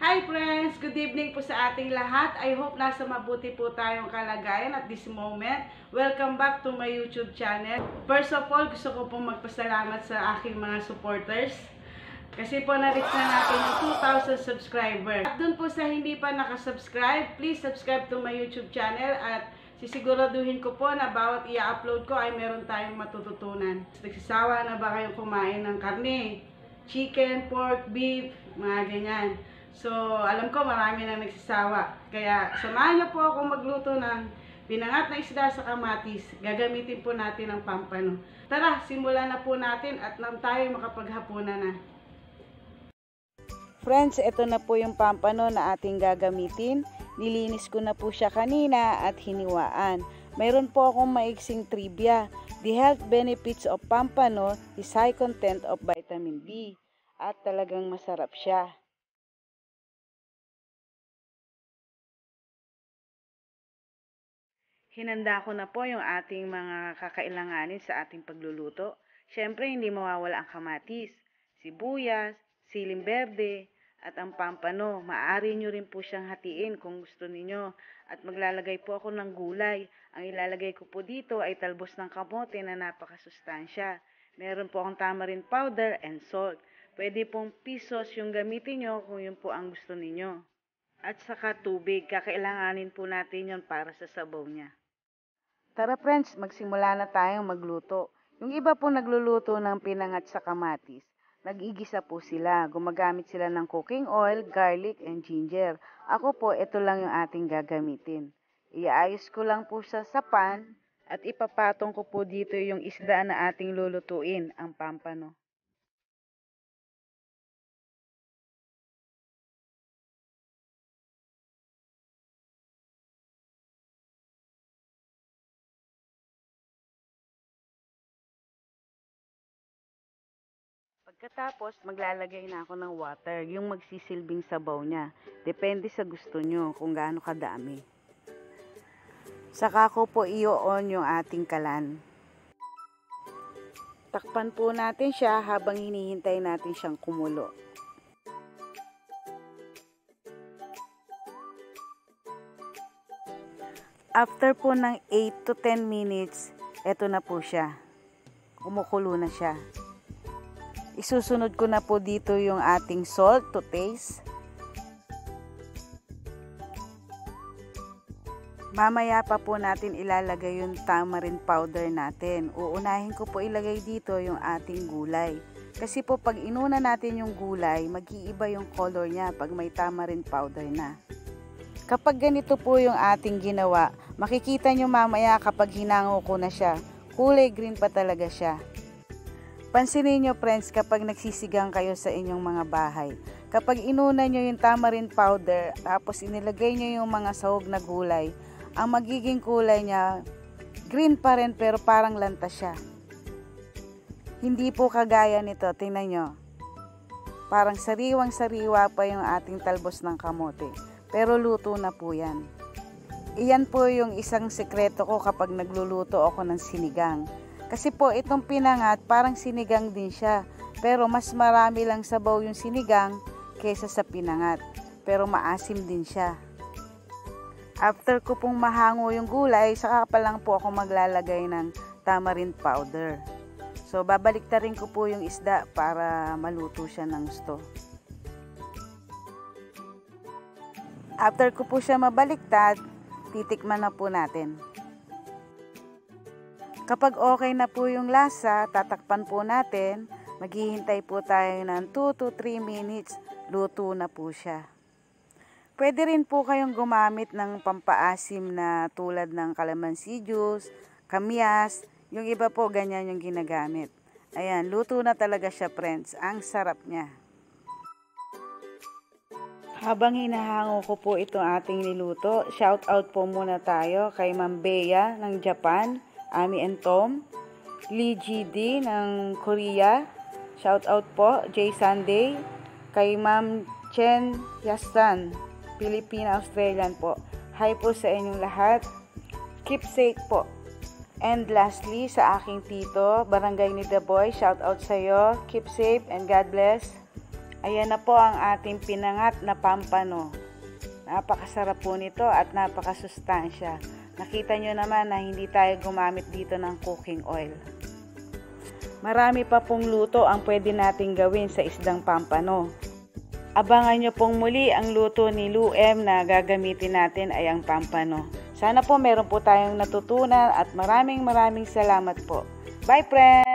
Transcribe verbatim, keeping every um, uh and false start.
Hi friends! Good evening po sa ating lahat. I hope nasa mabuti po tayong kalagayan at this moment. Welcome back to my YouTube channel. First of all, gusto ko pong magpasalamat sa aking mga supporters. Kasi po na-reach na natin yung two thousand subscribers. At dun po sa hindi pa nakasubscribe, please subscribe to my YouTube channel at sisiguraduhin ko po na bawat i-upload ko ay meron tayong matututunan. Nagsisawa na ba kayong kumain ng karne? Chicken, pork, beef, mga ganyan. So, alam ko marami nang nagsisawa. Kaya, samahan niyo po ako magluto ng pinangat na isda sa kamatis. Gagamitin po natin ang pampano. Tara, simulan na po natin at nang tayo makapaghapunan na. Friends, ito na po yung pampano na ating gagamitin. Nilinis ko na po siya kanina at hiniwaan. Mayroon po akong maiksing trivia. The health benefits of pampano is high content of vitamin B. At talagang masarap siya. Hinanda ko na po yung ating mga kakailanganin sa ating pagluluto. Siyempre, hindi mawawala ang kamatis, sibuyas, siling berde, at ang pampano. Maaari nyo rin po siyang hatiin kung gusto niyo. At maglalagay po ako ng gulay. Ang ilalagay ko po dito ay talbos ng kamote na napakasustansya. Meron po akong tamarind powder and salt. Pwede pong pisos yung gamitin nyo kung yun po ang gusto niyo. At saka tubig, kakailanganin po natin yon para sa sabaw niya. Tara friends, magsimula na tayong magluto. Yung iba po nagluluto ng pinangat sa kamatis. Nag-igisa po sila. Gumagamit sila ng cooking oil, garlic, and ginger. Ako po, ito lang yung ating gagamitin. Iaayos ko lang po sa pan at ipapatong ko po dito yung isda na ating lulutuin, ang pampano. Pagkatapos, maglalagay na ako ng water, yung magsisilbing sabaw niya. Depende sa gusto nyo kung gaano kadami. Saka ko po i-on yung ating kalan. Takpan po natin siya habang hinihintay natin siyang kumulo. After po ng eight to ten minutes, eto na po siya. Kumukulo na siya. Isusunod ko na po dito yung ating salt to taste. Mamaya pa po natin ilalagay yung tamarind powder natin. Uunahin ko po ilagay dito yung ating gulay. Kasi po pag inuna natin yung gulay, mag-iiba yung color niya pag may tamarind powder na. Kapag ganito po yung ating ginawa, makikita nyo mamaya kapag hinango ko na siya, kulay green pa talaga siya. Pansinin nyo friends kapag nagsisigang kayo sa inyong mga bahay. Kapag inuna nyo yung tamarind powder, tapos inilagay nyo yung mga sahog na gulay, ang magiging kulay niya, green pa rin pero parang lantas siya. Hindi po kagaya nito, tingnan nyo. Parang sariwang sariwa pa yung ating talbos ng kamote. Pero luto na po yan. Iyan po yung isang sekreto ko kapag nagluluto ako ng sinigang. Kasi po itong pinangat parang sinigang din siya. Pero mas marami lang sabaw yung sinigang kaysa sa pinangat. Pero maasim din siya. After ko pong mahango yung gulay, saka pa lang po ako maglalagay ng tamarind powder. So babaliktarin ko po yung isda para maluto siya ng gusto. After ko po siya mabaliktad, titikman na po natin. Kapag okay na po yung lasa, tatakpan po natin. Maghihintay po tayo ng two to three minutes. Luto na po siya. Pwede rin po kayong gumamit ng pampaasim na tulad ng calamansi juice, kamyas. Yung iba po ganyan yung ginagamit. Ayan, luto na talaga siya friends. Ang sarap niya. Habang hinahango ko po itong ating niluto, shout out po muna tayo kay Ma'am Bea ng Japan. Ami and Tom, Lee G D ng Korea, shout out po, Jay Sunday, kay Ma'am Chen Yastan, Filipina, Australian po. Hi po sa inyong lahat, keep safe po. And lastly, sa aking tito, Barangay ni The Boy, shout out sa iyo, keep safe and God bless. Ayan na po ang ating pinangat na pampano. Napakasarap po nito at napakasustansya. Nakita nyo naman na hindi tayo gumamit dito ng cooking oil. Marami pa pong luto ang pwede nating gawin sa isdang pampano. Abangan nyo pong muli ang luto ni Lou M na gagamitin natin ay ang pampano. Sana po meron po tayong natutunan at maraming maraming salamat po. Bye friends!